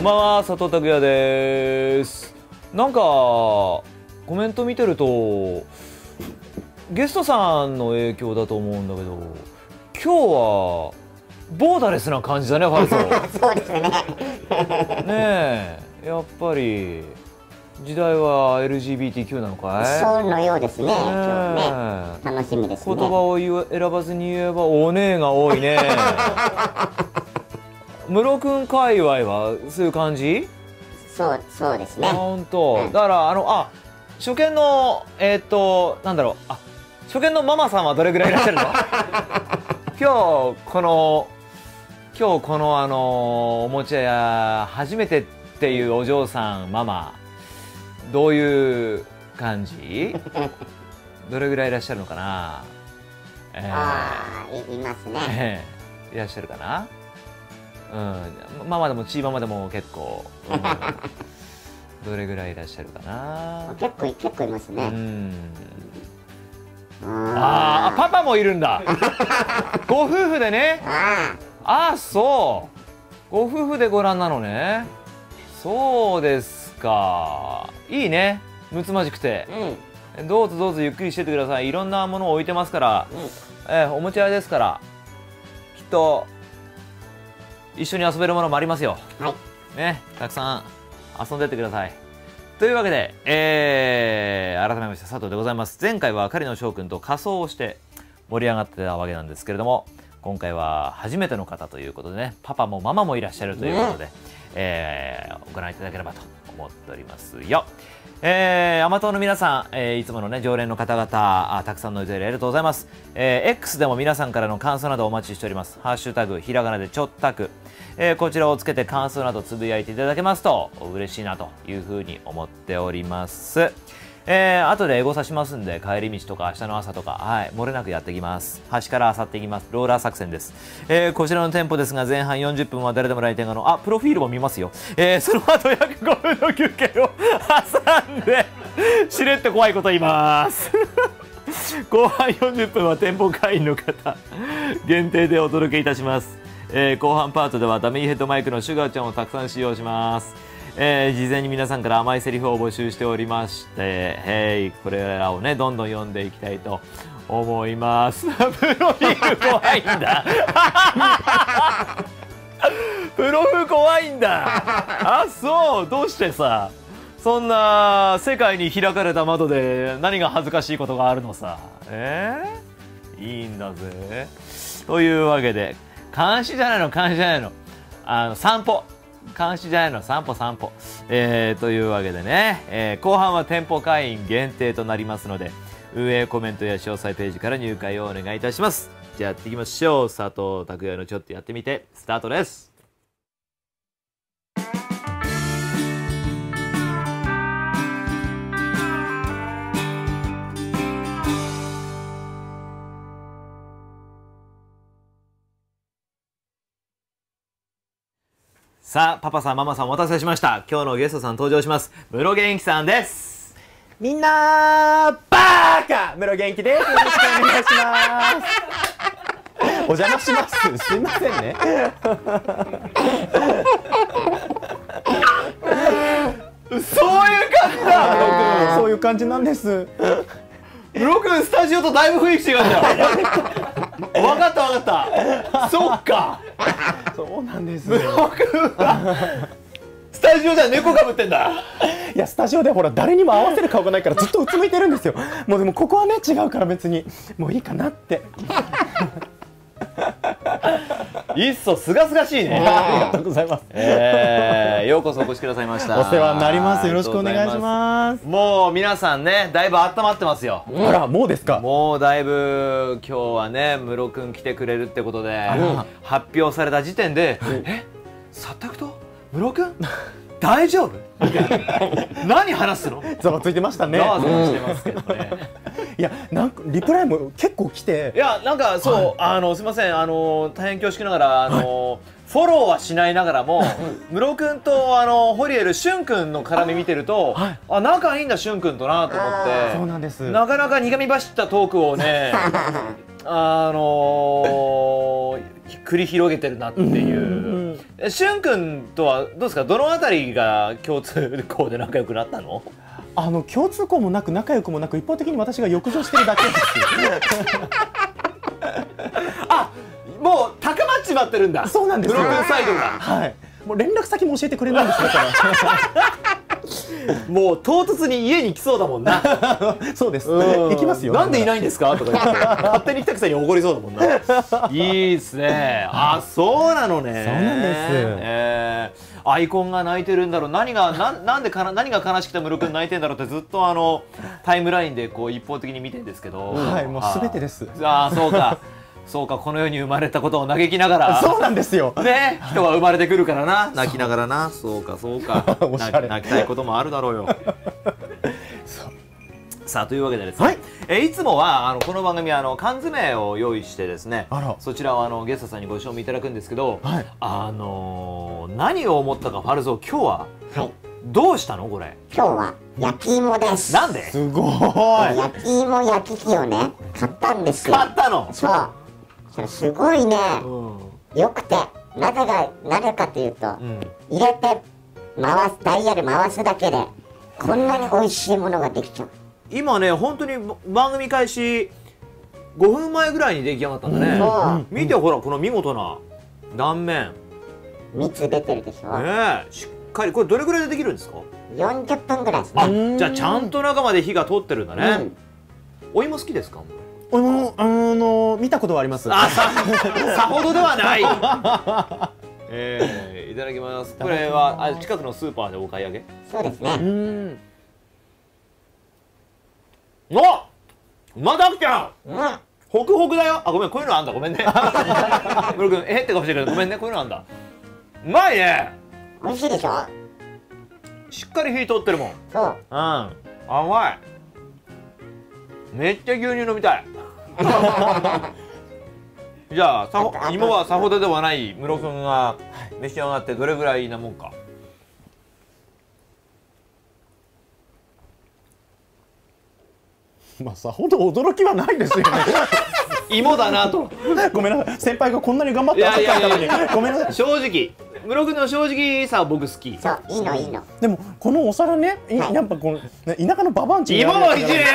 んばんは、佐藤拓也です。なんかコメント見てるとゲストさんの影響だと思うんだけど、今日はボーダレスな感じだね、ファルソ。 そうですね。 ねえ、やっぱり時代は LGBTQ なのかい？ そうのようですね。今日ね、楽しみですね。 言葉を選ばずに言えばお姉が多いね。室くん界隈はそういう感じ？ そうですね。 本当。だから初見のなんだろう、初見のママさんはどれぐらいいらっしゃるの？今日このおもちゃ屋初めてっていうお嬢さんママ、どういう感じ？どれぐらいいらっしゃるのかな？ いますね。 いらっしゃるかな？ママでもチーママでも結構、どれぐらいいらっしゃるかな？ 結構いますね。 パパもいるんだ。ご夫婦でね。そう。ご夫婦でご覧なのね。そうですか。いいね。むつまじくて。どうぞどうぞゆっくりしててください。いろんなものを置いてますから。おもちゃ屋ですから。きっと一緒に遊べるものもありますよ。ね、たくさん遊んでってください。というわけで、改めまして佐藤でございます。前回は狩野翔くんと仮装をして盛り上がってたわけなんですけれども、今回は初めての方ということでね、パパもママもいらっしゃるということで、ご覧いただければと思っておりますよ。アマトの皆さん、いつものね常連の方々たくさんのお便りありがとうございます。X でも皆さんからの感想などお待ちしております。ハッシュタグひらがなでちょったく、こちらをつけて感想などつぶやいていただけますと嬉しいなというふうに思っております。後でエゴサしますんで、帰り道とか明日の朝とか、漏れなくやっていきます。端からあさっていきます。ローラー作戦です。こちらの店舗ですが、前半40分は誰でも来店可能。プロフィールも見ますよ。その後約5分の休憩を挟んでしれっと怖いこと言います。後半40分は店舗会員の方限定でお届けいたします。後半パートではダミーヘッドマイクのシュガーちゃんをたくさん使用します。事前に皆さんから甘いセリフを募集しておりまして、これらをねどんどん読んでいきたいと思います。プロフィール怖いんだ。プロフ怖いんだ。そう、どうしてさ、そんな世界に開かれた窓で何が恥ずかしいことがあるのさ。いいんだぜ。というわけで、監視じゃないの、散歩。監視じゃないの、散歩。というわけでね、後半は店舗会員限定となりますので、運営コメントや詳細ページから入会をお願いいたします。じゃあやっていきましょう。佐藤拓也のちょっとやってみてスタートです。さあ、パパさんママさんお待たせしました。今日のゲストさん登場します。室元気さんです。 みんなバーカ、室元気です。よろしくお願いします。お邪魔します。すいませんね。 そういう感じだ。 そういう感じなんです。 室君スタジオとだいぶ雰囲気違うんだよ。分かった。そっか。 そうなんです。 室君はスタジオじゃ猫かぶってんだ。 いや、スタジオでほら誰にも合わせる顔がないからずっとうつむいてるんですよ。もうでもここはね違うから別にもういいかなって。 いっそすがすがしいね。 ありがとうございます。 ようこそお越しくださいました。 お世話になります。よろしくお願いします。 もう皆さんねだいぶ温まってますよ。 あら、もうですか。 もうだいぶ今日はね室君来てくれるってことで発表された時点で、佐竹と室君大丈夫？何話すの？ ざわついてましたね。 ざわざわしてますけどね。 いや、なんかリプライも結構来て、 いや、なんかそう、すみません、大変恐縮ながらフォローはしないながらも室君とホリエルしゅん君の絡み見てると、仲いいんだしゅん君となと思って、 そうなんです。 なかなか苦み走ったトークをね繰り広げてるなっていう。しゅんくんとはどうですか、どのあたりが共通項で仲良くなったの？ 共通項もなく仲良くもなく、一方的に私が欲情してるだけですあ、もう高まっちまってるんだ。 そうなんですよ、 ブロックサイドが。 はい、もう連絡先も教えてくれないんですよもう唐突に家に来そうだもんな。 そうです、行きますよ。 なんでいないんですかとか言って勝手に来たくせに怒りそうだもんな。いいですね。あ、そうなのね。 そうなんです。 アイコンが泣いてるんだろう。何が悲しくてムロ君泣いてんだろうってずっとタイムラインでこう一方的に見てるんですけど。 はい、もうすべてです。 ああ、そうか。そうか、この世に生まれたことを嘆きながら。 そうなんですよ。 ね、人は生まれてくるからな、泣きながらな。そうか、そうか。 おしゃれ。 泣きたいこともあるだろうよ。さあ、というわけでですね、いつもはこの番組は缶詰を用意してですね、そちらをゲストさんにご賞味いただくんですけど、何を思ったかファルゾー、今日はどうしたのこれ？ 今日は焼き芋です。 なんで？ すごい。 焼き芋焼き器をね買ったんですよ。 買ったの？ そう。それすごいね、よくて、なぜかというと、入れてダイヤル回すだけでこんなに美味しいものができちゃう。 今ね、本当に番組開始5分前ぐらいに出来上がったんだね。見てほら、この見事な断面、 蜜出てるでしょ。 ね、しっかり。これどれぐらいでできるんですか ？40分ぐらいですね。 じゃあちゃんと中まで火が通ってるんだね。お芋好きですか？ お芋見たことはあります。 さほどではない。いただきます。これは近くのスーパーでお買い上げ？ そうですね。 お、まだきちゃん。ホクホクだよ。あ、ごめん、こういうのあんだ。ごめんね。ムロ君、って顔してるけど、ごめんね、こういうのあんだ。うまいね。 美味しいでしょ。 しっかり火通ってるもん。 そう。 甘い。めっちゃ牛乳飲みたい。じゃあ芋はさほどではないムロ君が召し上がってどれぐらいなもんか。 まあさほど驚きはないですよね。 芋だなと。 ごめんなさい、先輩がこんなに頑張って朝からのにごめんなさい。 正直ムロ君の正直さは僕好き。 そう、いいのいいの。 でもこのお皿ね、やっぱこの田舎のババンチ芋をいじれよ。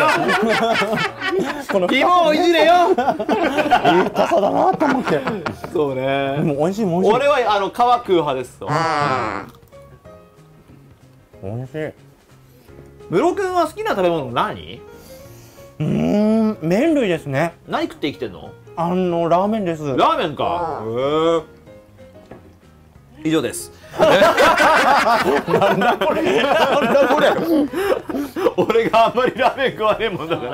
芋をいじれよ。 いい傘だなと思って。 そうね。 もう美味しいもん。 俺は皮食う派ですと。 美味しい。 ムロ君は好きな食べ物何？ 麺類ですね。 何食って生きてんの？ ラーメンです。 ラーメンか。以上です。 なんだこれ。なんだこれ。 俺があんまりラーメン食わねえもんだから。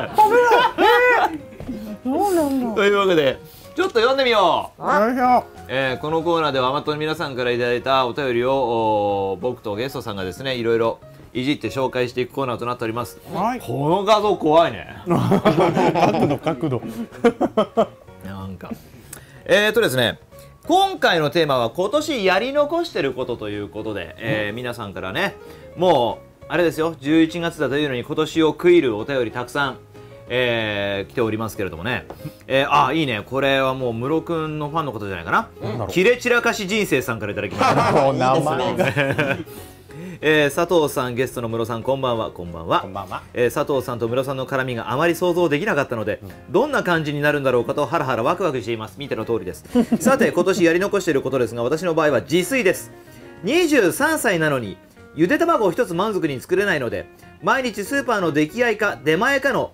そうなんだ。 というわけでちょっと読んでみよう。 このコーナーではアマトの皆さんからいただいたお便りを僕とゲストさんがですね、いろいろいじって紹介していくコーナーとなっております。この画像怖いね。 角度。 なんかですね、今回のテーマは今年やり残してることということで、皆さんからね、もうあれですよ、11月だというのに今年を食いるお便りたくさん、来ておりますけれどもね、いいね、これはもうムロくんのファンのことじゃないかな。キレ散らかし人生さんからいただきました。 名前が佐藤さん、ゲストのムロさん、こんばんは。こんばんは。佐藤さんとムロさんの絡みがあまり想像できなかったので、どんな感じになるんだろうかとハラハラワクワクしています。見ての通りです。さて、今年やり残していることですが、私の場合は自炊です。23歳なのにゆで卵を一つ満足に作れないので、毎日スーパーの出来合いか出前かの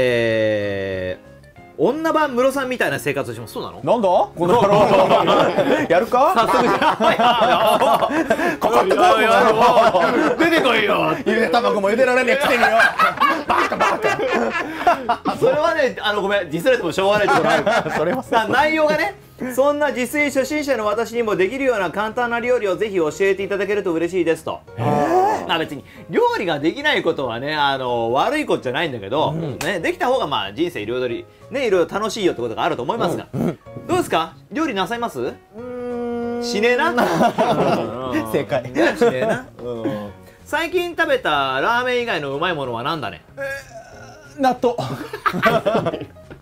女版ムロさんみたいな生活をします。そうなの？ なんだこの野郎。やるか？ 早速じゃあかかってこいよ。出てこいよ。 ゆで卵も茹でられねえくせによ。バカバカ。 それはね、ごめん、ディスられてもしょうがないってことある。 それは内容がね、そんな自炊初心者の私にもできるような簡単な料理をぜひ教えていただけると嬉しいですと。別に料理ができないことはね、悪いことじゃないんだけど、ね、できた方がまあ人生彩りね、いろいろ楽しいよってことがあると思いますが、どうですか？料理なさいます？しねえな。 正解。 しねえな。最近食べたラーメン以外のうまいものはなんだね？ 納豆。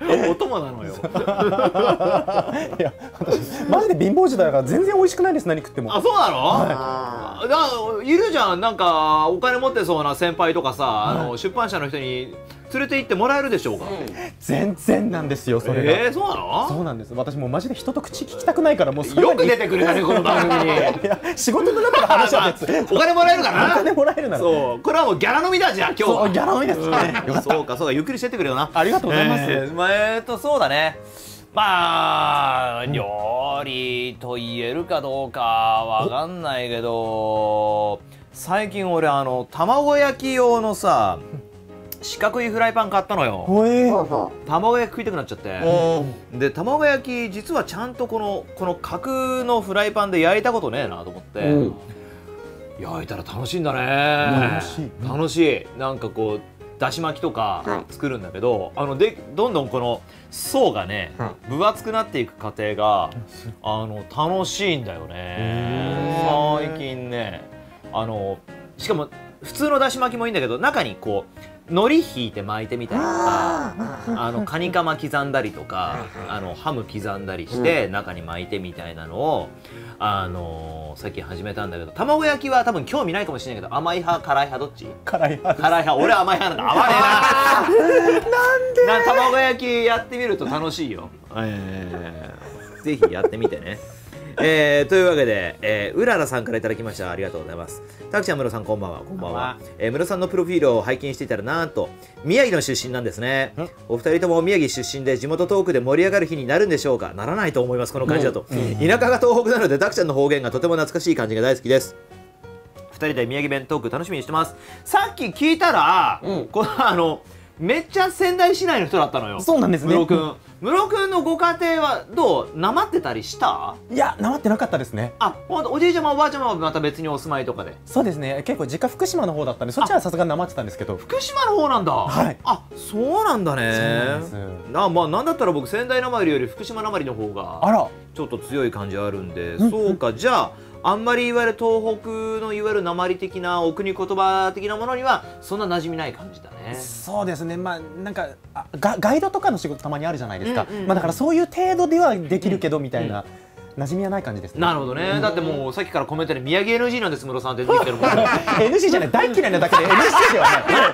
お供なのよ。 いや私マジで貧乏時代だから全然美味しくないです、何食っても。 あ、そうなの？ あいるじゃん、なんかお金持ってそうな先輩とかさ、出版社の人に連れて行ってもらえるでしょうか。 全然なんですよそれが。 そうなの？ そうなんです。私もうマジで人と口聞きたくないから、もうそよく出てくれたねこの番組に。 いや仕事の中の話は別。 お金もらえるかな？ お金もらえるなら。 そう、これはもうギャラ飲みだじゃん今日は。 そうギャラ飲みですね。よかった。 そうかそうか、ゆっくりしてってくれよな。 ありがとうございます。 そうだね。まあ料理と言えるかどうかわかんないけど、最近俺卵焼き用のさ四角いフライパン買ったのよ。 ほうほ卵焼き食いたくなっちゃって、で卵焼き実はちゃんとこの角のフライパンで焼いたことねえなと思って、焼いたら楽しいんだね。楽しい。なんかこうだし巻きとか作るんだけど、どんどんこの層がね、分厚くなっていく過程が楽しいんだよね。最近ね、しかも普通のだし巻きもいいんだけど、中にこう海苔引いて巻いてみたりとか、カニカマ刻んだりとか、ハム刻んだりして中に巻いてみたいなのを最近始めたんだけど、卵焼きは多分興味ないかもしれないけど、甘い派辛い派どっち？ 辛い派。 辛い派。俺は甘い派なんだ。合わねえな。なんで？卵焼きやってみると楽しいよ。ぜひやってみてね。というわけで、うららさんからいただきました。ありがとうございます。たくちゃん、むろさん、こんばんは。こんばんは。むろさんのプロフィールを拝見していたら、なんと宮城の出身なんですね。お二人とも宮城出身で、地元トークで盛り上がる日になるんでしょうか。ならないと思います、この感じだと。田舎が東北なので、たくちゃんの方言がとても懐かしい感じが大好きです。二人で宮城弁トーク楽しみにしてます。さっき聞いたら、このめっちゃ仙台市内の人だったのよ。 そうなんですね。 ムロ君のご家庭はどう？なまってたりした？ いや、なまってなかったですね。 あ、ほんとおじいちゃまおばあちゃまはまた別にお住まいとかで。 そうですね。結構実家福島の方だったんで、そっちはさすがになまってたんですけど。 福島の方なんだ。 はい。 あ、そうなんだね。 そうなんです。 まあなんだったら僕仙台なまりより福島なまりの方がちょっと強い感じあるんで、そうか。じゃあんまりいわゆる東北のいわゆるなまり的なお国言葉的なものにはそんな馴染みない感じだね。 そうですね。まあなんかガイドとかの仕事たまにあるじゃないですか。まあだからそういう程度ではできるけどみたいな馴染みはない感じですね。 なるほどね。だってもうさっきからコメントで宮城 NG なんです、ムロさんって出てきてるもんね。 NG じゃない、大嫌いなだけで NG で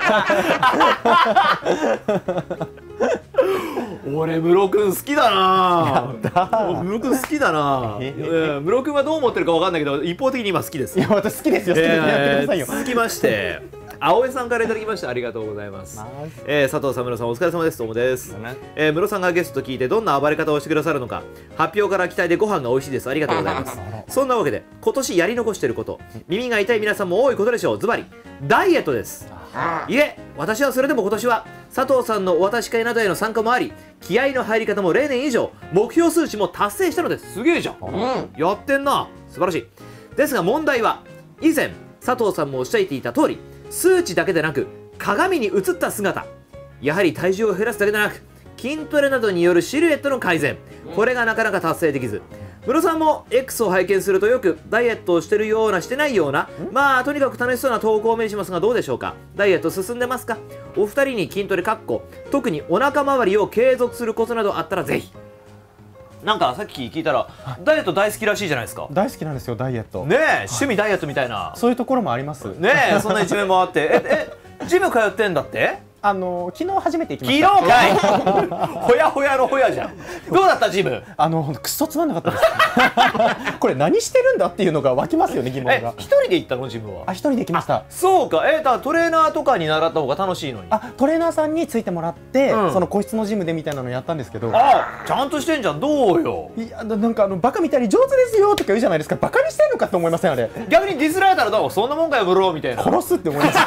はない。 俺ムロ君好きだな。ムロ君好きだな。ムロ君はどう思ってるかわかんないけど、一方的に今好きです。 いや、私好きですよ。好きでやってくださいよ。 続きまして、青江さんからいただきました。ありがとうございます。佐藤さん、ムロさんお疲れ様です。どうもです。ムロさんがゲストと聞いてどんな暴れ方をしてくださるのか、発表から期待でご飯が美味しいです。ありがとうございます。そんなわけで今年やり残していること、耳が痛い皆さんも多いことでしょう。ズバリダイエットです。いえ、私はそれでも今年は佐藤さんのお渡し会などへの参加もあり、気合の入り方も例年以上、目標数値も達成したのです。すげえじゃん、やってんな。素晴らしい。ですが問題は、以前佐藤さんもおっしゃっていた通り、数値だけでなく鏡に映った姿、やはり体重を減らすだけでなく筋トレなどによるシルエットの改善、これがなかなか達成できず、ムロさんも X を拝見するとよくダイエットをしてるようなしてないような、まあとにかく楽しそうな投稿を目にしますが、どうでしょうか。ダイエット進んでますか。お二人に筋トレ特にお腹周りを継続するコツなどあったらぜひ。なんかさっき聞いたらダイエット大好きらしいじゃないですか。 大好きなんですよ、ダイエット。 ねえ、趣味ダイエットみたいな、 そういうところもありますねえ。そんな一面もあってジム通ってんだって。 昨日初めて行きました。 昨日かい。ほやほやのほやじゃん。どうだったジム。 くっそつまんなかったです。これ何してるんだっていうのが湧きますよね、疑問が。 一人で行ったのジムは。 一人で行きました。 そうか。だからトレーナーとかに習った方が楽しいのに。 トレーナーさんについてもらって、その個室のジムでみたいなのやったんですけど。 ちゃんとしてんじゃん。どうよ。 いや、なんかバカみたいに上手ですよとか言うじゃないですか。バカにしてんのかと思いません、あれ。 逆にディスられたらどう、そんなもんかよブローみたいな。 殺すって思いました。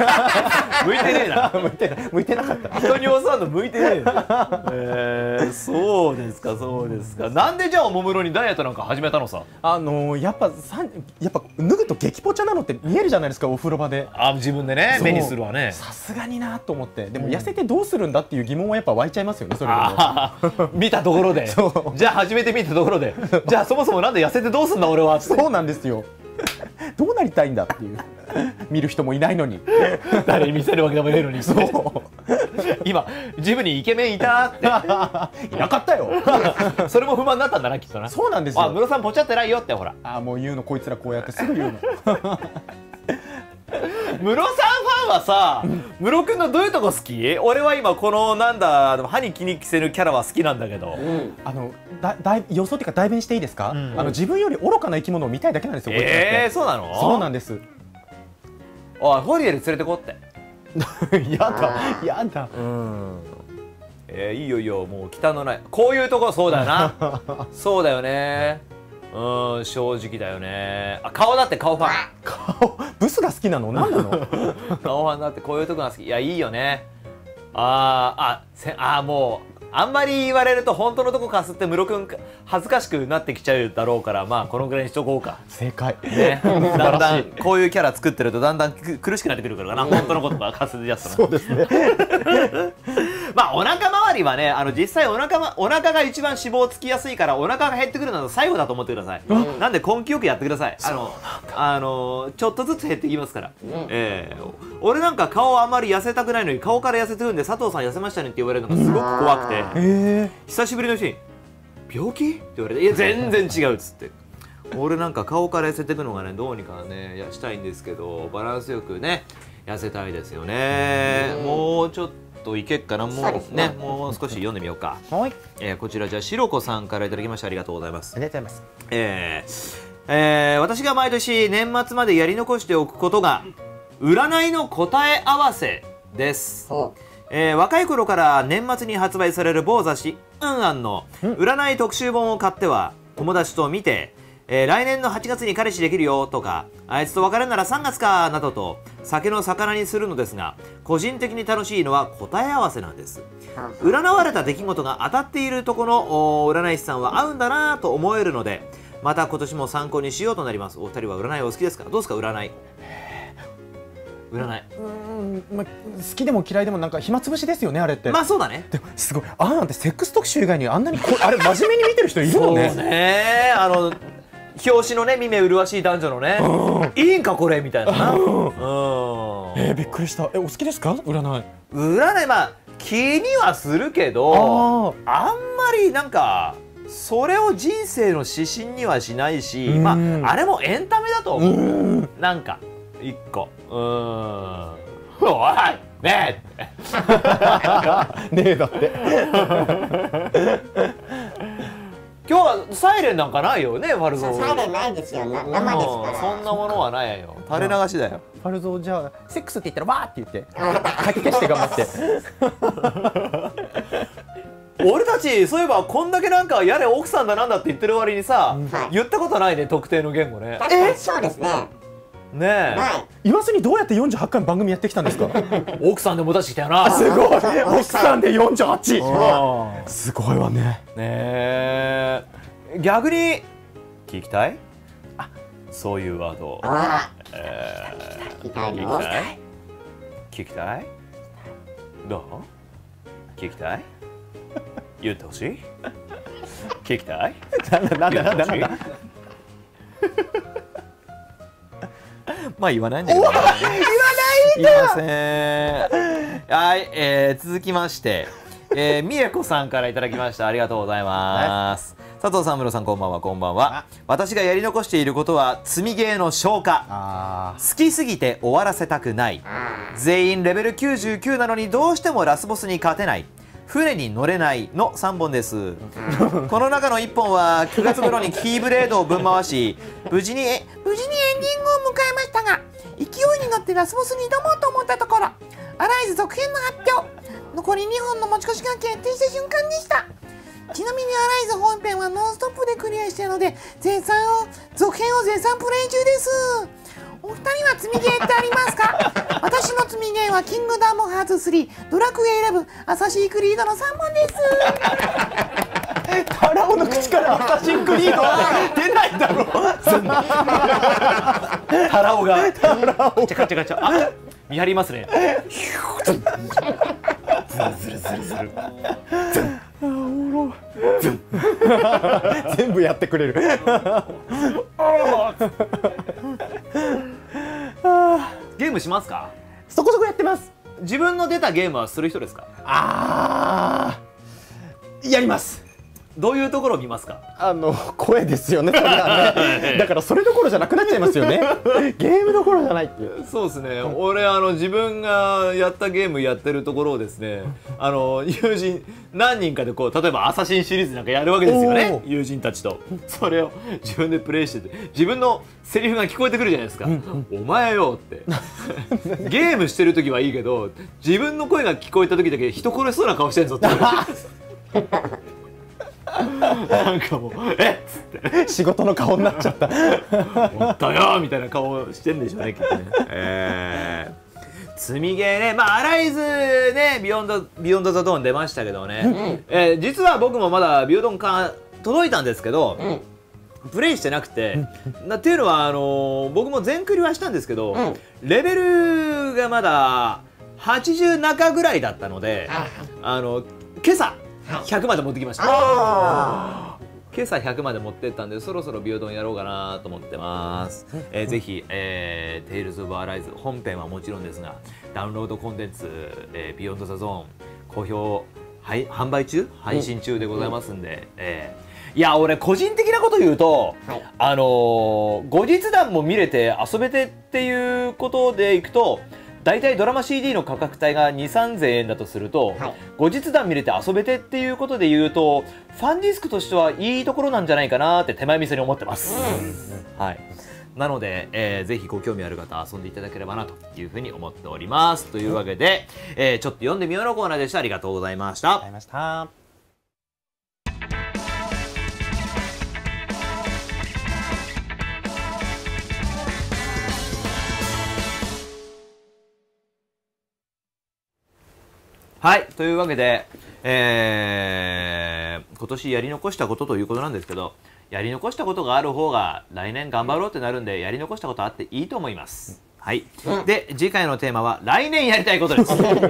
向いてねえな。 向いてなかった。 人に教わるの向いてねえ。そうですか、そうですか。なんでじゃあおもむろにダイエットなんか始めたのさ。 やっぱ脱ぐと激ポチャなのって見えるじゃないですか、お風呂場で。 自分でね、目にするわね。 さすがになと思って。でも痩せてどうするんだっていう疑問はやっぱ湧いちゃいますよね、それでも。 見たところで。じゃあ初めて見たところで、じゃあそもそもなんで痩せてどうすんだ俺は。 そうなんですよ。どうなりたいんだっていう。見る人もいないのに。 誰に見せるわけでもねえのに。 そう。 今ジムにイケメンいたっていなかったよ。 それも不満だったんだなきっとな。 そうなんですよ。 あ、ムロさんポチャってないよってほら。 あ、もう言うのこいつらこうやってすぐ言うの。 ムロさんファンはさ、ムロ君のどういうとこ好き？俺は今このなんだ歯に気に着せぬキャラは好きなんだけど、 予想っていうか代弁していいですか？自分より愚かな生き物を見たいだけなんですよ。こいつらってそうなの？ そうなんです。 おい、ホリエル連れてこって。 やだやだ。 いいよいいよ、もう忌憚のない、こういうとこそうだよな。そうだよね。正直だよね。あ、顔だって顔ファン。 顔ブスが好きなの？何なの？ 顔ファンだってこういうとこが好き。いや、いいよね。もうあんまり言われると本当のとこかすってムロ君恥ずかしくなってきちゃうだろうから、まあこのぐらいにしとこうか。 正解。 ね、だんだんこういうキャラ作ってるとだんだん苦しくなってくるからな、本当のことがかすり出すと。 そうですね。 まあお腹周りはね、実際お腹が一番脂肪つきやすいから、お腹が減ってくるのは最後だと思ってください。なんで根気よくやってください。ちょっとずつ減っていきますから。俺なんか顔あんまり痩せたくないのに顔から痩せてるんで、佐藤さん痩せましたねって言われるのがすごく怖くて、久しぶりの人に病気って言われて、いや全然違うっつって。俺なんか顔から痩せていくのがね、どうにかねしたいんですけど、バランスよくね痩せたいですよね。もうちょっといけっかな。もうね、もう少し読んでみようか。 はい。 こちらじゃあしろこさんからいただきましてありがとうございます。 ありがとうございます。 私が毎年年末までやり残しておくことが占いの答え合わせです。若い頃から年末に発売される某雑誌「うんあん」の占い特集本を買っては友達と見て、来年の8月に彼氏できるよとか、あいつと別れるなら3月かなどと酒の魚にするのですが、個人的に楽しいのは答え合わせなんです。占われた出来事が当たっているとこの占い師さんは合うんだなと思えるので、また今年も参考にしようとなります。お二人は占いお好きですか？どうですか占い？占い。 好きでも嫌いでもなんか暇つぶしですよね、あれって。 まあそうだね。 でもすごい、なんてセックス特集以外にあんなにあれ真面目に見てる人いるのね。 そうね。表紙のね、見目麗しい男女のね、いいんかこれみたいなな。 びっくりした。お好きですか占い？ 占い、まあ気にはするけど、あんまりなんかそれを人生の指針にはしないし、まああれもエンタメだと思う。なんか一個おいねえねえだって今日はサイレンなんかないよね、ファルゾー。 サイレンないですよ、生ですから。 そんなものはないよ、垂れ流しだよ。 ファルゾー、じゃあセックスって言ったらわーって言って書き消して頑張って。 俺たちそういえばこんだけなんかやれ奥さんだなんだって言ってる割にさ、言ったことないね、特定の言語ね。 そうですね。 ねえ、 言わずにどうやって48回番組やってきたんですか？ 奥さんでも出してきたよな。 すごい、奥さんで48。すごいわね。 ねえ、逆に聞きたい？そういうワード。聞きたい？聞きたい？どう？聞きたい？言ってほしい？聞きたい？なんだまあ言わないんだけど、言わないんだ。すいません。はい、続きまして、みえこさんからいただきました。ありがとうございます。佐藤さん、室さん、こんばんは。こんばんは。私がやり残していることは積みゲーの消化。好きすぎて終わらせたくない。全員レベル99なのにどうしてもラスボスに勝てない。船に乗れないの3本です。この中の1本は9月頃にキーブレードをぶん回し、無事にエンディングを迎えましたが、勢いに乗ってラスボスに挑もうと思ったところ、アライズ続編の発表、残り2本の持ち越しが決定した瞬間でした。ちなみにアライズ本編はノンストップでクリアしているので、続編を絶賛プレイ中です。お二人は積みゲーってありますか？私の積みゲーはキングダムハーツ3、ドラクエ11、アサシークリードの3本です。 タラオの口からアサシンクリードは出ないだろう。 タラオがガチャガチャガチャ、あ、見張りますね。ズルズルズルズル。 全部やってくれる。 ゲームしますか？ そこそこやってます。 自分の出たゲームはする人ですか？ やります。 どういうところを見ますか？ 声ですよね、それはね。だからそれどころじゃなくなっちゃいますよね。ゲームどころじゃないっていう。 そうですね。俺自分がやったゲームやってるところをですね、友人何人かでこう例えばアサシンシリーズなんかやるわけですよね。友人たちとそれを自分でプレイしてて、自分のセリフが聞こえてくるじゃないですか。お前よってゲームしてる時はいいけど、自分の声が聞こえた時だけ人殺しそうな顔してんぞって。なんかもう「えっ!」つって仕事の顔になっちゃった 「本当よ!」みたいな顔してんでしょうね、きっとね。積みゲーね、アライズね、ビヨンドザドーン出ましたけどね、実は僕もまだビヨンドか届いたんですけど、プレイしてなくて、っていうのは僕も全クリはしたんですけど、レベルがまだ80中ぐらいだったので、今朝100まで持ってきました。今朝100まで持ってったんで、そろそろビヨドンやろうかなと思ってます。ぜひ、テイルズ・オブ・アライズ本編はもちろんですが、ダウンロードコンテンツ、ビヨンド・ザ・ゾーン好評販売中、配信中でございますんで、いや俺個人的なこと言うと、後日談も見れて遊べてっていうことでいくと、大体ドラマ CD の価格帯が2、3000円だとすると、後日談見れて遊べてっていうことで言うと、ファンディスクとしてはいいところなんじゃないかなって手前味噌に思ってます。はい。なので、ぜひご興味ある方遊んでいただければなというふうに思っております。というわけで、ちょっと読んでみようのコーナーでした。ありがとうございました。ありがとうございました。はい、というわけで、今年やり残したことということなんですけど、やり残したことがある方が来年頑張ろうってなるんで、やり残したことあっていいと思います。はい。で、次回のテーマは来年やりたいことです。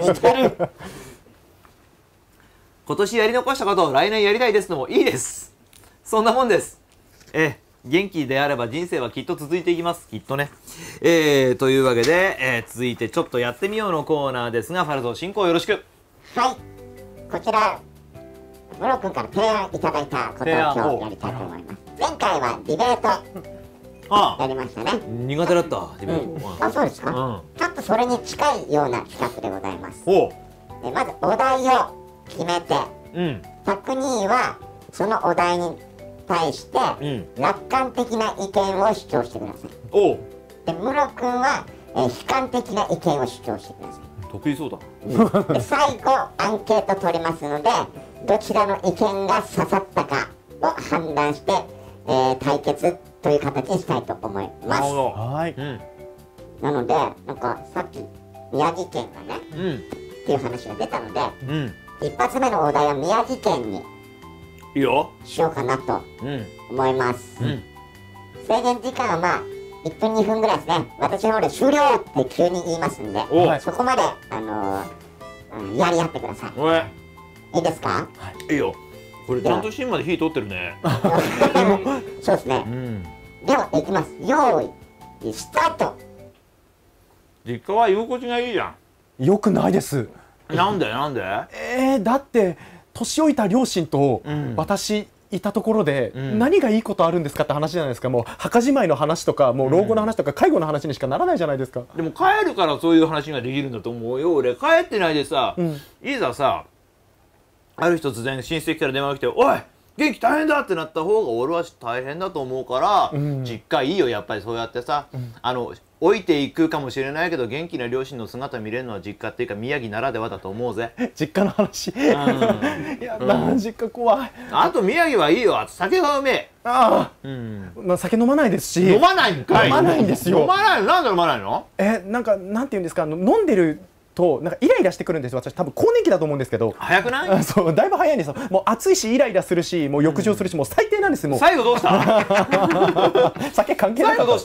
今年やり残したことを来年やりたいですのもいいです。そんなもんです。元気であれば人生はきっと続いていきます。きっとね。というわけで、続いてちょっとやってみようのコーナーですが、ファルゾー進行よろしく。 はい、こちらムロ君から提案いただいたことを今日やりたいと思います。前回はディベートやりましたね。 苦手だったディベート。 そうですか。ちょっとそれに近いような企画でございます。まずお題を決めて、102位はそのお題に対して楽観的な意見を主張してください。でムロ君は悲観的な意見を主張してください。 得意そうだ。 で最後アンケート取りますので、どちらの意見が刺さったかを判断して、対決という形にしたいと思います。 はい。 なのでなんかさっき宮城県がね、っていう話が出たので、一発目のお題は宮城県にしようかなと思います。制限時間は1分2分ぐらいですね。私の方で終了って急に言いますんで、そこまでやり合ってください。いいですか？ いいよ。これちゃんと芯まで火通ってるね。 そうですね。では、いきます。用意スタート。 実家は居心地がいいじゃん。よくないです。 なんでなんで？ だって年老いた両親と私いたところで何がいいことあるんですかって話じゃないですか。もう墓じまいの話とか、もう老後の話とか介護の話にしかならないじゃないですか。 でも帰るからそういう話ができるんだと思うよ。俺帰ってないでさ、いざさある日突然親戚から電話が来て「おい元気大変だ!」ってなった方が俺は大変だと思うから、実家いいよ。やっぱりそうやってさ、老いていくかもしれないけど元気な両親の姿見れるのは実家っていうか宮城ならではだと思うぜ。 実家の話。いや実家怖い。 あと宮城はいいよ。酒がうめえ。 酒飲まないですし。 飲まないんかい。 飲まないんですよ。 飲まないの？なんで飲まないの？ なんかなんていうんですか、飲んでるとなんかイライラしてくるんですよ。私多分更年期だと思うんですけど。 早くない？ そう、だいぶ早いんですよ。もう暑いしイライラするし、もう浴場するし、もう最低なんです。もう最後どうした？ 酒関係ない。 最後どうした？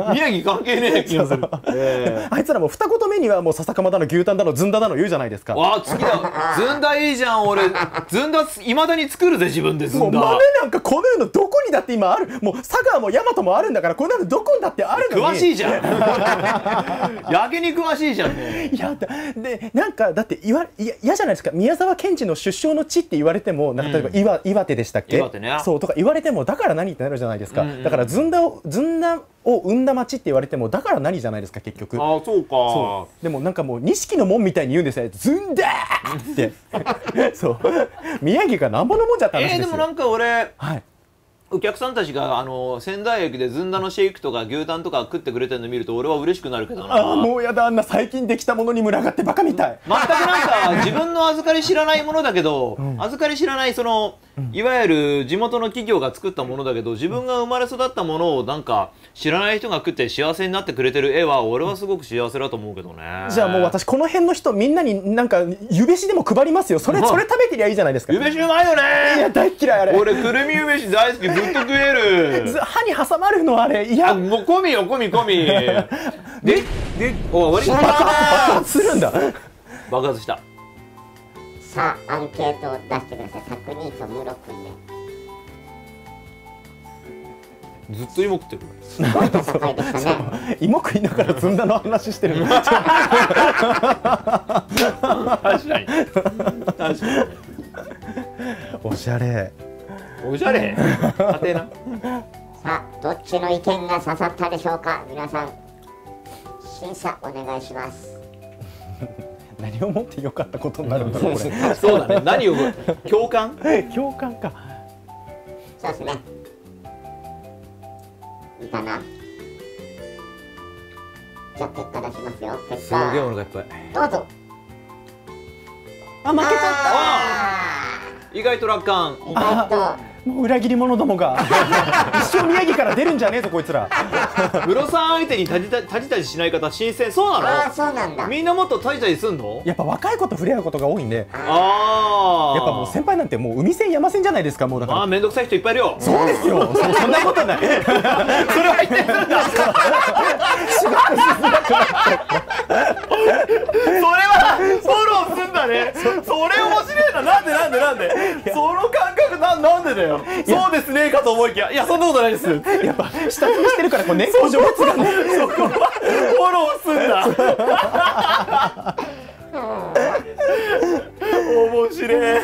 宮城関係ねえ気がする。 あいつらも二言目にはもう笹かまだの牛タンだのずんだだの言うじゃないですか。 わあ次だ。ずんだいいじゃん。俺ずんだいまだに作るぜ自分で。ずんだ。 もう豆なんかこの世のどこにだって今ある。もう佐賀も大和もあるんだから、こんなのどこにだってあるのに。 詳しいじゃん。焼きに詳しいじゃんね。 やだでなんかだって嫌じゃないですか。宮沢賢治の出生の地って言われてもなんか例えば岩手でしたっけ、 岩手ね、 そうとか言われてもだから何ってなるじゃないですか。だからずんだを生んだ町って言われてもだから何じゃないですか結局。 ああそうか。 そうでもなんかもう錦の門みたいに言うんですよ。ずんだーってそう宮城がなんぼのもんじゃった話ですよ。 でもなんか俺、 はい、 お客さんたちが仙台駅でずんだのシェイクとか牛タンとか食ってくれてるの見ると俺は嬉しくなるけどな。 あもうやだ、あんな最近できたものに群がってバカみたい。 全くなんか自分の預かり知らないものだけど、預かり知らないそのいわゆる地元の企業が作ったものだけど、自分が生まれ育ったものをなんか知らない人が食って幸せになってくれてる絵は俺はすごく幸せだと思うけどね。 じゃあもう私この辺の人みんなになんか湯飯でも配りますよ。それ食べてりゃいいじゃないですか。 湯飯うまいよね。 いや大嫌いあれ。 俺くるみ湯飯大好き、ずっと食える。 歯に挟まるのあれ。いやもう込みよ込み込み。で終わり。 爆発するんだ。 爆発した。 さあアンケートを出してください。タクニーとムロ君で。 ずっと芋食ってる。 すごい戦いでしたね。 芋食いながらずんだの話してる。 確かに。確かに。 おしゃれ。 おしゃれ。家庭な。 さあどっちの意見が刺さったでしょうか。皆さん審査お願いします。 何をもって良かったことになるんだろうこれ。 そうだね。何を共感？ 共感か。 そうですね。いいかな。じゃあ結果出しますよ。結すげえ果お腹いっぱい。 どうぞ。 あ負けちゃっ意外と楽観。 意外とた。もう裏切り者どもが一生宮城から出るんじゃねえぞこいつら。 ムロさん相手にタジタジしない方新鮮。そうなああの？ そうなんだ。 みんなもっとタジタジすんの？ やっぱ若い子と触れ合うことが多いんで、 ああ。 やっぱもう先輩なんてもう海線山線じゃないですか。もうだからめんどくさい人いっぱいいるよ。 そうですよ。そんなことない。 それは言ってるんだ。それはフォローすんだね。それ面白いな。なんでその感覚なんでだよ。そうですねかと思いきや、いやそんなことないです。 やっぱ下積みしてるからこう年功序列がね。 そこはフォローすんだ。面白い。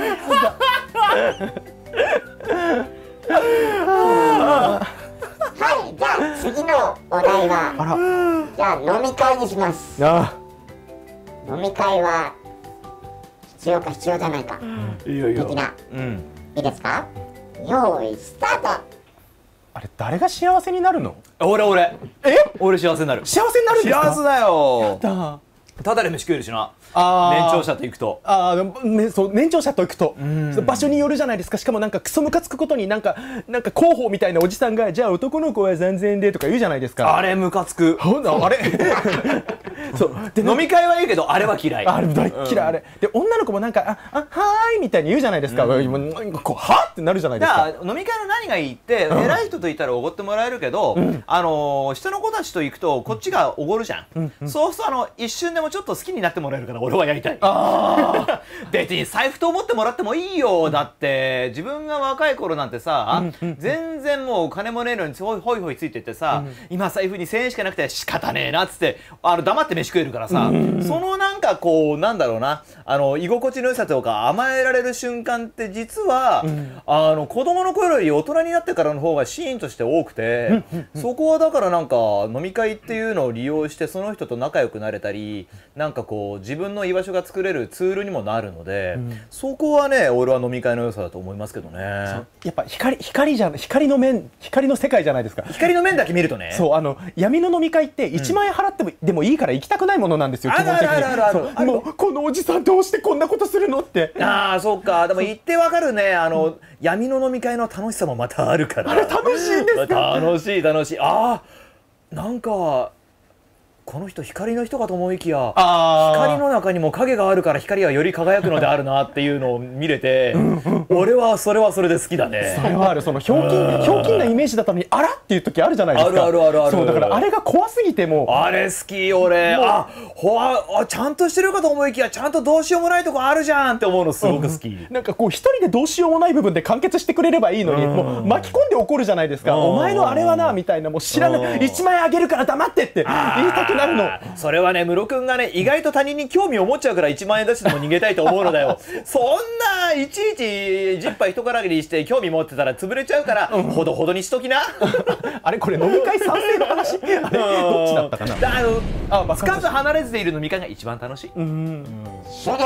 はいじゃあ次のお題はあら。 じゃあ飲み会にします。 あ飲み会は必要か必要じゃないかいいよいいよ。 的な。 うん。 いいですか。用意スタート。 あれ誰が幸せになるの？ 俺幸せになる。 幸せになるんですか？ 幸せだよ。 だ。 ただで飯食えるしな。 あ年長者と行くと。 そう年長者と行くと場所によるじゃないですか。しかもなんかクソムカつくことになんか広報みたいなおじさんがじゃあ男の子は3000円でとか言うじゃないですか。 あれムカつく。 あれそうで飲み会はいいけどあれは嫌い。 あれ大っ嫌いあれで女の子もなんかはーいみたいに言うじゃないですか。こうはってなるじゃないですか。 だから飲み会の何がいいって偉い人といたらおごってもらえるけど下の子たちと行くとこっちがおごるじゃん。そうすると一瞬でもちょっと好きになってもらえるから俺はやりたい。別に財布と思ってもらってもいいよ。だって自分が若い頃なんてさ全然もう金もねえのにホイホイついてってさ今財布に1000円しかなくて仕方ねえなっつって黙って飯食えるからさそのなんかこうなんだろうな居心地の良さとか甘えられる瞬間って実は子供の頃より大人になってからの方がシーンとして多くてそこはだからなんか飲み会っていうのを利用してその人と仲良くなれたりなんかこう自分の居場所が作れるツールにもなるのでそこはね俺は飲み会の良さだと思いますけどね。 やっぱ光の世界じゃないですか。 光の面だけ見るとね。 そう闇の飲み会って1万円払ってもでもいいから行きたくないものなんですよ。基本的に。もうこのおじさんどうしてこんなことするのって。 ああそうか。でも言ってわかるね。闇の飲み会の楽しさもまたあるから。 あれ楽しいんですか？ 楽しい。ああなんかこの人光の人かと思いきや光の中にも影があるから光はより輝くのであるなっていうのを見れて俺はそれはそれで好きだね。 それはある。そのひょうきんなイメージだったのにあらっていう時あるじゃないですか。 ある。 そうだからあれが怖すぎてもあれ好き俺。ちゃんとしてるかと思いきやちゃんとどうしようもないとこあるじゃんって思うのすごく好き。 なんかこう一人でどうしようもない部分で完結してくれればいいのにもう巻き込んで怒るじゃないですか。お前のあれはなみたいなもう知らない1万円あげるから黙ってって言いたくくなるの。 それはね、ムロ君がね、意外と他人に興味を持っちゃうから1万円出してでも逃げたいと思うのだよ。そんないちいち10杯一からげりして興味持ってたら潰れちゃうから、ほどほどにしときな。 あれこれ飲み会賛成の話？あれどっちだったかな。 つかず離れずでいる飲み会が一番楽しい。 終了です。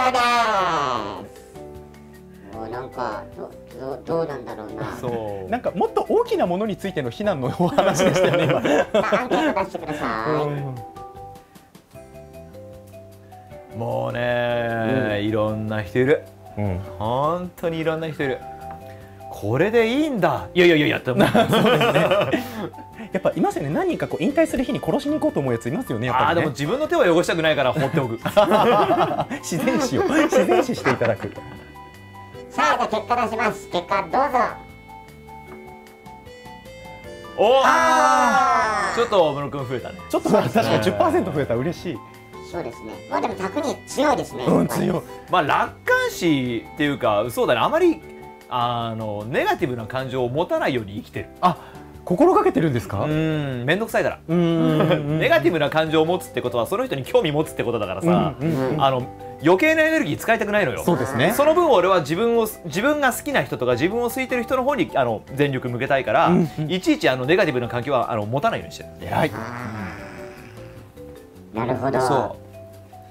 もうなんかどうなんだろうな。 そう。なんかもっと大きなものについての非難のお話でしたよね今。 アンケート出してください。もうね、いろんな人いる。本当にいろんな人いる。これでいいんだ。いやって思う。そうですね。 やっぱいますよね。何人かこう引退する日に殺しに行こうと思うやついますよね。やっぱりね。 でも自分の手は汚したくないから放っておく。 自然死していただく。 さあ、じゃあ結果出します。結果どうぞ。 ちょっとムロ君増えたね。 ちょっと確かに 10% 増えた。嬉しい。 そうですね。まあでも100に強いですね。 強い。 まあ楽観視っていうか、そうだね。あまりネガティブな感情を持たないように生きてる。 心がけてるんですか？ めんどくさいから。ネガティブな感情を持つってことはその人に興味持つってことだからさ、余計なエネルギー使いたくないのよ。 そうですね。 その分俺は自分が好きな人とか自分を好いてる人の方に全力向けたいから、いちいちネガティブな環境は持たないようにしてる。 はい。 なるほど。 そう。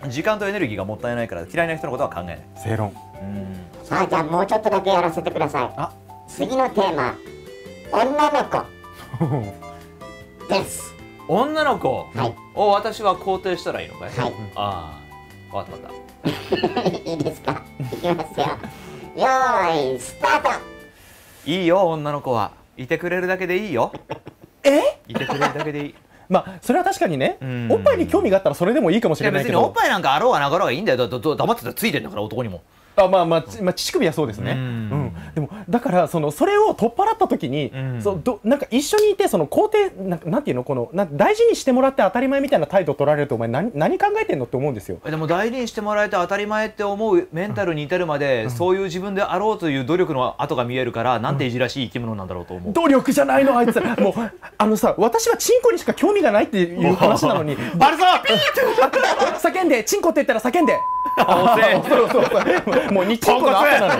時間とエネルギーがもったいないから嫌いな人のことは考えない。 正論。 さあ、じゃあもうちょっとだけやらせてください。次のテーマ、女の子です。 女の子を私は肯定したらいいのかい？ はい。 わかった。 いいですか？いきますよ。よーいスタート。 いいよ、女の子はいてくれるだけでいいよ。いてくれるだけでいい。 まあそれは確かにね、おっぱいに興味があったらそれでもいいかもしれないけど、 別におっぱいなんかあろうがなかろうがいいんだよ。黙ってたらついてんだから、男にも。 乳首はそうですね。でもだからそれを取っ払った時に、なんか一緒にいて肯定なんていうの大事にしてもらって当たり前みたいな態度取られるとお前何考えてんのって思うんですよ。 でも大事にしてもらえて当たり前って思うメンタルに至るまで、そういう自分であろうという努力の跡が見えるから、なんていじらしい生き物なんだろうと思う。 努力じゃないのあいつ。もう私はチンコにしか興味がないっていう話なのに、 バルサーピーって叫んで、チンコって言ったら叫んで。そうもう日チンコの悪魔なの。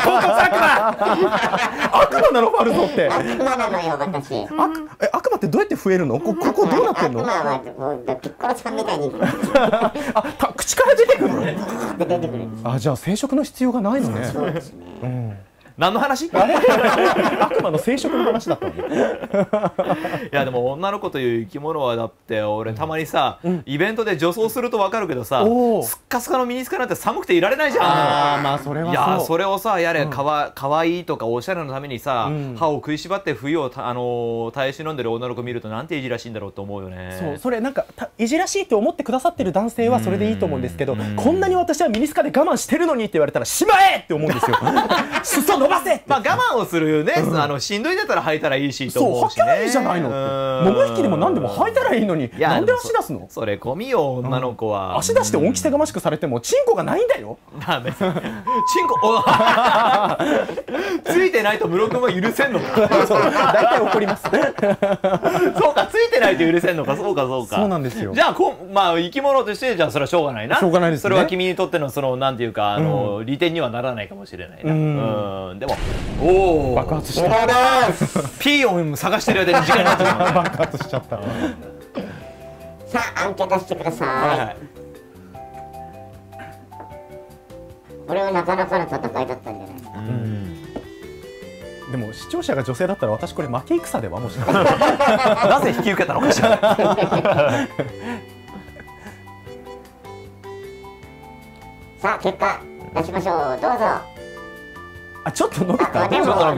悪魔なのバルゾって。 悪魔なのよ私。 悪魔ってどうやって増えるの？ここどうなってんの？ 悪魔はピッコロさんみたいに。 口から出てくるの？ 出てくる。 じゃあ生殖の必要がないのね。 そうですね。 何の話？ 悪魔の生殖の話だったのね。 いやでも女の子という生き物はだって俺たまにさ、イベントで女装すると分かるけどさ、すっかすかのミニスカなんて寒くていられないじゃん。 まあそれはそう。 いやそれをさかわいいとかおしゃれのためにさ、歯を食いしばって冬を耐え忍んでる女の子見るとなんていじらしいんだろうと思うよね。 それなんかいじらしいと思ってくださってる男性はそれでいいと思うんですけど、こんなに私はミニスカで我慢してるのにって言われたらしまえって思うんですよ。裾伸ばせって。 まあ我慢をするね、しんどいだったら履いたらいいしと思うしね。 そう、履けばいいじゃないのって。桃引きでも何でも履いたらいいのに、なんで足出すの？ それ込みよ女の子は。 足出して恩着せがましくされてもチンコがないんだよ。 ダメ。チンコついてないとムロ君は許せんのか。 大体怒ります。 そうか、ついてないと許せんのか。そうか。 そうなんですよ。 じゃあまあ生き物としてじゃあそれはしょうがないな。 しょうがないですね。 それは君にとってのなんていうか利点にはならないかもしれないな。でも爆発した。 ピー音探してる間に時間になっちゃう。 爆発しちゃった。 さあアンケートしてください。これはなかなかの戦いだったんじゃないですか。 でも視聴者が女性だったら私これ負け戦ではもしれない。 なぜ引き受けたのかしら。 さあ結果出しましょう。どうぞ。 ちょっと伸びた。 でもだ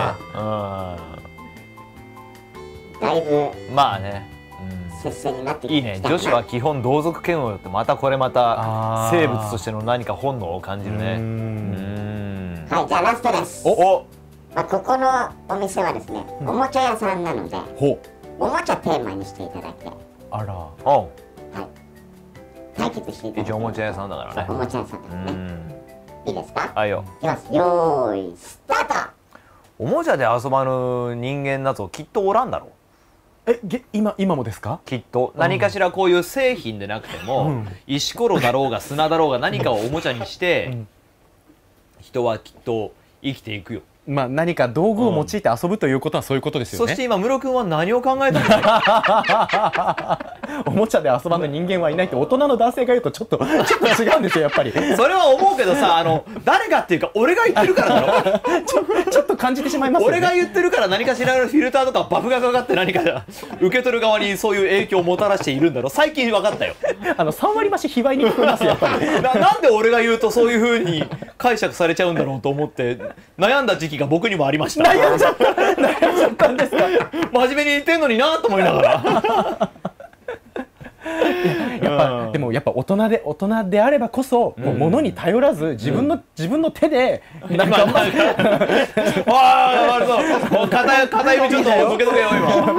いぶまあね、 接戦になってきいいね。女子は基本同族嫌悪よって、また生物としての何か本能を感じるね。 はい、じゃあラストです。ここのお店はですね、おもちゃ屋さんなので、おもちゃテーマにしていただいて、対決していただいて。 一応おもちゃ屋さんだからね。 おもちゃ屋さんですね。いいですか？ はいよ。 いきます。よーいスタート。 おもちゃで遊ばぬ人間だときっとおらんだろ今もですか？ きっと何かしらこういう製品でなくても、石ころだろうが砂だろうが何かをおもちゃにして、人はきっと生きていくよ。 まあ何か道具を用いて遊ぶということはそういうことですよね。 そして今ムロ君は何を考えたの？ おもちゃで遊ばぬ人間はいないって大人の男性が言うとちょっと違うんですよやっぱり。 それは思うけどさ、誰がっていうか俺が言ってるからだろ。 ちょっと感じてしまいますよね。 俺が言ってるから何かしらのフィルターとかバフがかかって何か受け取る側にそういう影響をもたらしているんだろう。最近分かったよ。 3割増し卑猥に聞こえますやっぱり。 なんで俺が言うとそういう風に解釈されちゃうんだろうと思って悩んだ時期が僕にもありました。 悩んじゃったんですか。 真面目に言ってんのになと思いながら。 でもやっぱ大人であればこそ、もう物に頼らず自分の手でなんか片指ちょっとボケとけよ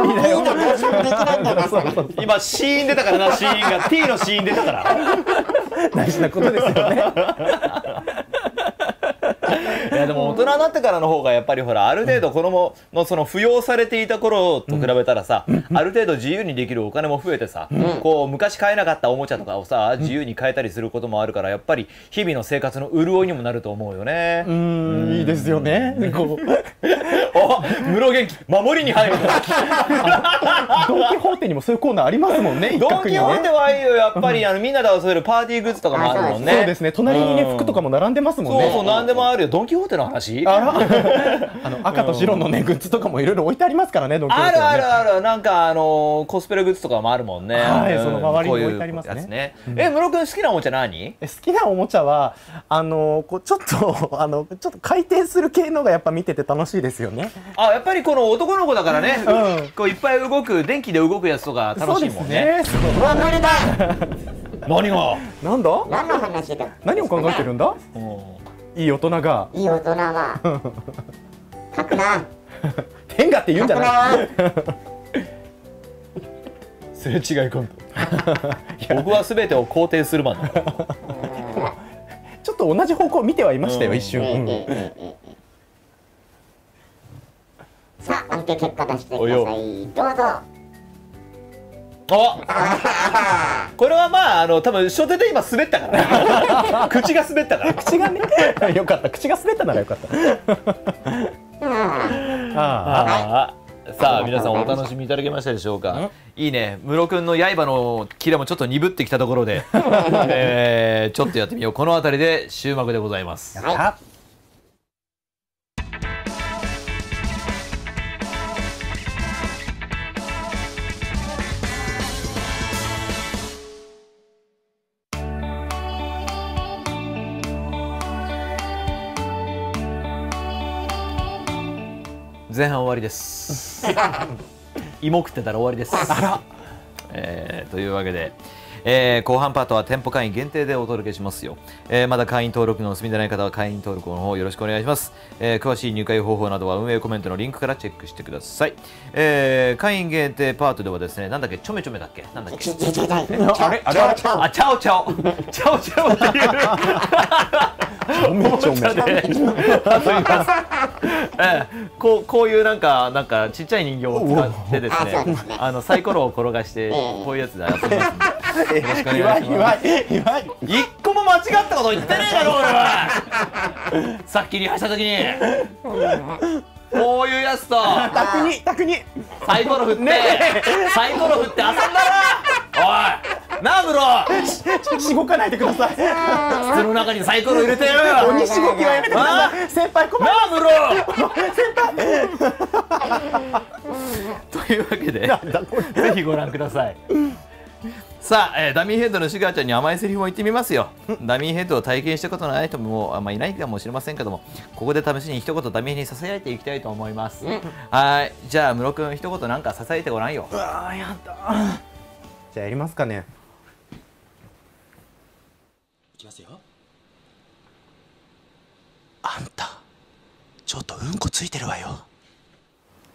今シーン出たからな。シーンが T のシーン出たから大事なことですよね。 いやでも大人になってからの方がやっぱりほらある程度子供のその扶養されていた頃と比べたらさ、ある程度自由にできるお金も増えてさ、こう昔買えなかったおもちゃとかをさ自由に買えたりすることもあるから、やっぱり日々の生活の潤いにもなると思うよね。 いいですよね。 お、室元気守りに入る。 ドン・キホーテにもそういうコーナーありますもんね。 ドン・キホーテはいいよ。やっぱりみんなで遊べるパーティーグッズとかもあるもんね。 そうですね。隣にね服とかも並んでますもんね。 そう何でもあるよ。ドン・キホーテの話？ 赤と白のねグッズとかもいろいろ置いてありますからね。ドン・キホーテはね。 ある。なんかコスプレグッズとかもあるもんね。 はい、その周りに置いてありますね。 ムロ君好きなおもちゃ何？ 好きなおもちゃはこうちょっと回転する系のがやっぱ見てて楽しいですよね。 やっぱりこの男の子だからね。こういっぱい動く電気で動くやつとか楽しいもんね。何が？ 何の話だ？ 何を考えてるんだ？いい大人が。 いい大人は書くな。 天下って言うんじゃない？ すれ違いコント。僕は全てを肯定するマン。 ちょっと同じ方向を見てはいましたよ一瞬。 さあ、アンケート結果出してください。どうぞ。 これはまあ多分初手で今滑ったから口が滑ったから。 口がねよかった。口が滑ったならよかった。 さあ皆さんお楽しみいただけましたでしょうか。いいね。ムロ君の刃のキレもちょっと鈍ってきたところでちょっとやってみよう。この辺りで終幕でございます。前半終わりです。芋食ってたら終わりです。というわけで、後半パートは店舗会員限定でお届けしますよ。まだ会員登録のお済みでない方は会員登録の方よろしくお願いします。詳しい入会方法などは運営コメントのリンクからチェックしてください。会員限定パートではですね、なんだっけ、ちょめちょめだっけ、なんだっけ、チャオチャオっていうおもちゃで遊びます。こういうなんかちっちゃい人形を使ってですね、サイコロを転がしてこういうやつで遊びますんで、よろしくお願いします。一個も間違ったこと言ってねえだろ俺は。さっきに走った時にこういうやつと卓にサイコロ振って遊んだら、おいなあムロ、 しごかないでください。 筒の中にサイコロ入れてよ。 鬼しごきはやめてください。先輩困る。 なあムロ先輩というわけでぜひご覧ください。さあ、ダミーヘッドのシュガーちゃんに甘いセリフも言ってみますよ。ダミーヘッドを体験したことのない人もいないかもしれませんけども、ここで試しに一言ダミーヘッドにささやいていきたいと思います。はい、じゃあムロ君一言なんかささやいてごらんよ。 うわー、やだ。じゃあやりますかね。 いきますよ。あんたちょっとうんこついてるわよ。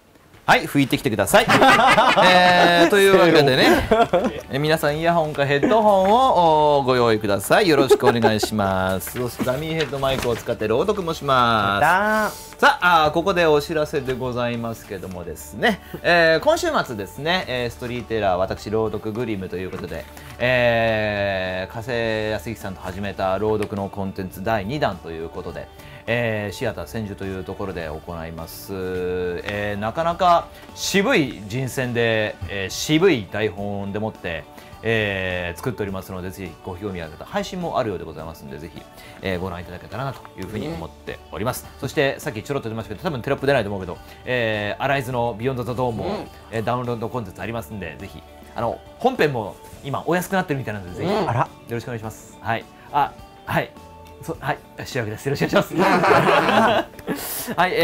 はい、拭いてきてください。というわけでね、皆さんイヤホンかヘッドホンをご用意ください。よろしくお願いします。そしてダミーヘッドマイクを使って朗読もします。さあ、ここでお知らせでございますけどもですね、今週末ですね、ストーリーテラー私朗読グリムということで、加瀬康之さんと始めた朗読のコンテンツ第2弾ということで、シアター千住というところで行います。なかなか渋い人選で、渋い台本でもって、作っておりますので、ぜひご興味ある方、配信もあるようでございますので、ぜひ、ご覧いただけたらなというふうに思っております。そしてさっきちょろっと出ましたけど、多分テロップ出ないと思うけど、アライズのビヨンドザドーンも、ダウンロードコンテンツありますんで、ぜひ本編も今お安くなってるみたいなので、ぜひよろしくお願いします。はい、はい。はい、主役です。よろしくお願いします。はい、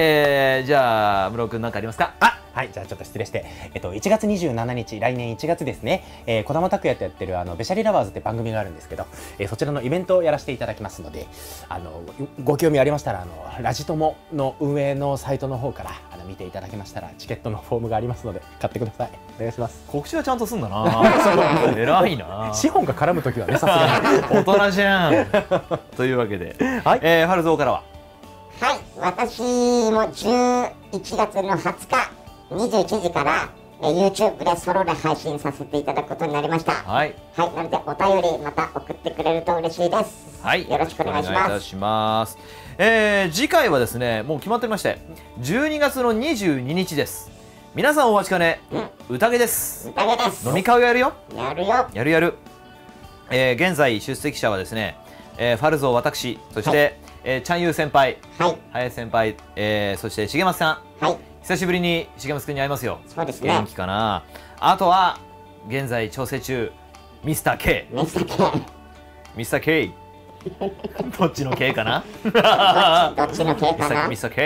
じゃあ、室尾君何かありますか。 はい、じゃあちょっと失礼して、1月27日、来年1月ですね、児玉拓也とやってるベシャリラバーズって番組があるんですけど、そちらのイベントをやらせていただきますので、ご興味ありましたら、ラジ友の運営のサイトの方から見ていただけましたら、チケットのフォームがありますので、買ってください。お願いします。 告知はちゃんとすんだな。偉いな。 資本が絡むときはね、さすがに。大人じゃん。というわけで、はい、ファルゾーからは。 はい、私も11月の20日。21時から、YouTube でソロで配信させていただくことになりました。 はい。 はい、なのでお便りまた送ってくれると嬉しいです。 はい。 よろしくお願いします。お願いいたします。 次回はですね、もう決まっておりまして、12月の22日です。皆さんお待ちかね、宴です。 宴です。 飲み会をやるよ。 やるよ。 やるやる。現在出席者はですね、ファルゾー私、そして、チャンユー先輩、林先輩、そして重松さん。はい。久しぶりに重松君に会いますよ。 そうですね。 元気かな。あとは現在調整中ミスター K。 ミスター K。 ミスター K。どっちの K かな。 どっちの K かな。 ミスター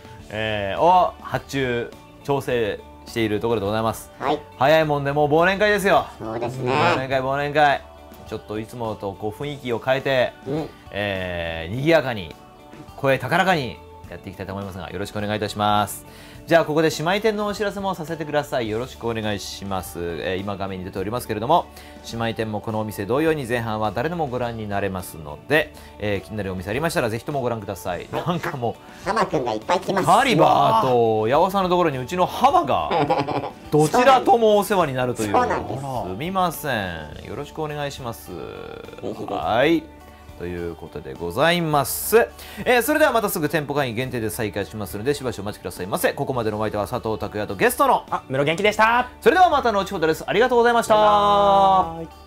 K。を発注調整しているところでございます。 はい。 早いもんでもう忘年会ですよ。 そうですね。 忘年会。ちょっといつもとこう雰囲気を変えて、賑やかに声高らかにやっていきたいと思いますが、よろしくお願いいたします。じゃあここで姉妹店のお知らせもさせてください。よろしくお願いします。今画面に出ておりますけれども、姉妹店もこのお店同様に前半は誰でもご覧になれますので、気になるお店ありましたらぜひともご覧ください。なんかもう浜くんがいっぱい来ます。 カリバーと八尾さんのところにうちの浜がどちらともお世話になるという。 そうなんです。 すみません。よろしくお願いします。はい。ということでございます。それではまたすぐ店舗会員限定で再開しますので、しばしお待ちくださいませ。ここまでのお相手は佐藤拓也とゲストの室元気でした。 それではまた後ほどです。ありがとうございました。